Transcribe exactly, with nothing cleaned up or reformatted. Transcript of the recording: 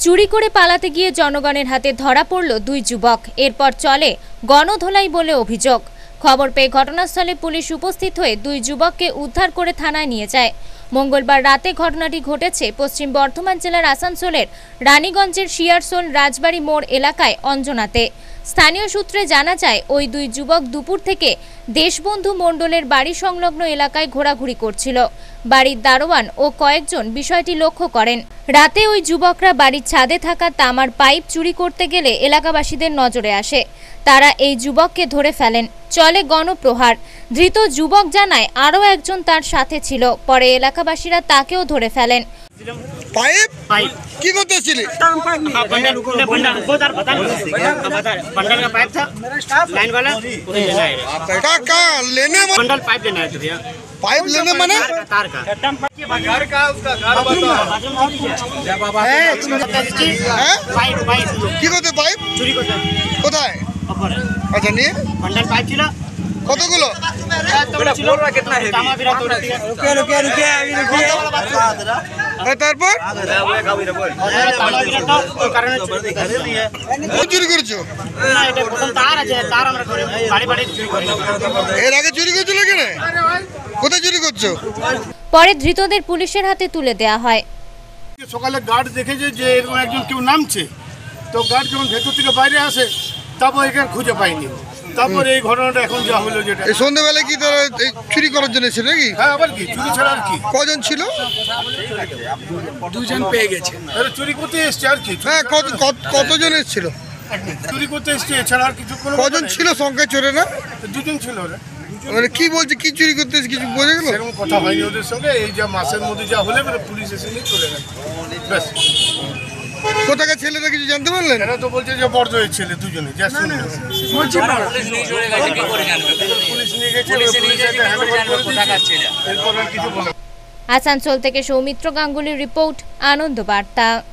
চুরি করে পালাতে গিয়ে জনগণের হাতে ধরা পড়ল দুই যুবক। এরপর চলে গণধোলাই বলে অভিযোগ। খবর পেয়ে ঘটনাস্থলে পুলিশ উপস্থিত হয়ে দুই যুবককে উদ্ধার করে থানায় নিয়ে যায়। মঙ্গলবার রাতে ঘটনাটি ঘটেছে পশ্চিম বর্ধমান জেলার আসানসোলের রানীগঞ্জের শিয়ারসোল রাজবাড়ি মোড় এলাকায় অঞ্জনাতে। স্থানীয় সূত্রে জানা যায়, ওই দুই যুবক দুপুর থেকে দেশবন্ধু মণ্ডলের বাড়ি সংলগ্ন এলাকায় ঘোরাঘুরি করছিল। বাড়ির দারোয়ান ও কয়েকজন বিষয়টি লক্ষ্য করেন। রাতে ওই যুবকরা বাড়ির ছাদে থাকা তামার পাইপ চুরি করতে গেলে এলাকাবাসীদের নজরে আসে। তারা এই যুবককে ধরে ফেলেন। চলে গণপ্রহার। ধৃত যুবক জানায় আরও একজন তার সাথে ছিল। পরে এলাকাবাসীরা তাকেও ধরে ফেলেন। पाइप पाइप की करते चले हाँ बंडल बंडल बहुत बार बता बता बंडल का पाइप था लाइन वाला उसे लेना है का का लेने में बंडल पाइप लेना है भैया पाइप लेने माने तार का घर का उसका घर बताओ जय बाबा है पाइप पाइप की करते पाइप चोरी करते কোথায় ऊपर আচ্ছা নিয়ে बंडल पाइप ছিল কতগুলো बोल कितना है तामा बिरा तोड़ दिया रुके रुके रुके अभी रुके তারপর तामा बिरा तो कारण চুরি করেছো না এটা প্রথম তার আছে তার আমরা করে বাড়ি বাড়ি চুরি করি এর আগে চুরি করছো কেন কোথায় চুরি করছো? পরে ধৃতদের পুলিশের হাতে তুলে দেওয়া হয়। সকালে গার্ড দেখেছে যে এরকম একজন কেউ নামছে, তো গার্ড যখন ভেতর থেকে বাইরে আসে তারপর এখানে খুঁজে পাইনি। তারপরে এই ঘটনাটা এখন যা হলো যেটা এই সন্ধ্যাবেলায় কি তোর চুরি করার জন্য ছিল নাকি? হ্যাঁ আবার কি চুরি ছাড়া আর কি? কজন ছিল? দুজন পেয়ে গেছে। আরে চুরি করতে এসছে আর কি? হ্যাঁ কত কতজন এসেছিল? চুরি করতে এসছে, এছাড়া আর কিছু কোনো কজন ছিল সংখ্যা চোরে না? দুজন ছিল ওরা। মানে কি বলছে কি চুরি করতে এসে কিছু বোঝা গেল? সেরকম কথা হয়নি ওদের সঙ্গে। এই যা মাসের মধ্যে যা হলে মানে পুলিশ এসে নিয়ে চলে গেছে ব্যাস। কোথাকার ছেলেরা কিছু জানতে পারলেন? এরা তো বলছে যে বর্ধয়ের ছেলে দুজনে। যা শুনে বলছি পুলিশ নিয়ে গেছে, পুলিশ একটা হ্যান্ডওভার করে দিয়েছে। এরপর আর কিছু বলে। আসানসোল থেকে সৌমিত্র গাঙ্গুলির রিপোর্ট, আনন্দ বার্তা।